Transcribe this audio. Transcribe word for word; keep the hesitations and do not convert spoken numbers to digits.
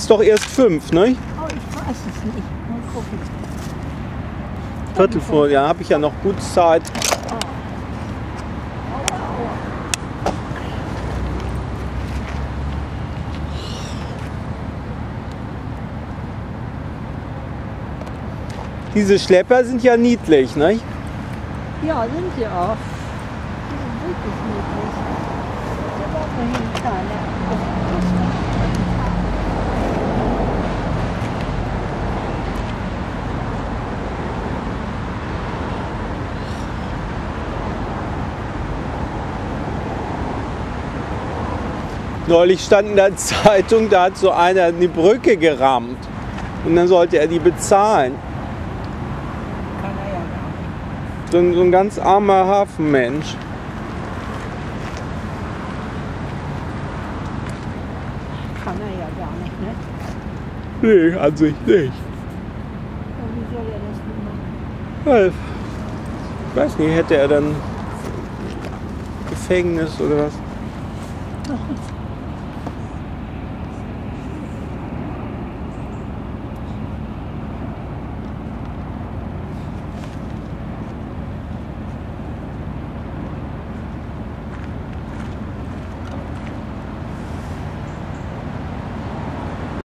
jetzt doch erst fünf, ne? Oh, ich weiß es nicht. Mal gucken. Viertel vor, ja, habe ich ja noch gut Zeit. Oh. Aua, aua. Diese Schlepper sind ja niedlich, ne? Ja, sind sie auch. Die sind wirklich niedlich. Der war vorhin kleiner. Neulich stand in der Zeitung, da hat so einer eine Brücke gerammt. Und dann sollte er die bezahlen. Kann er ja gar nicht. So ein, so ein ganz armer Hafenmensch. Kann er ja gar nicht, ne? Nee, an sich nicht. Und wie soll er das denn machen? Ja, ich weiß nicht, hätte er dann Gefängnis oder was? Noch ein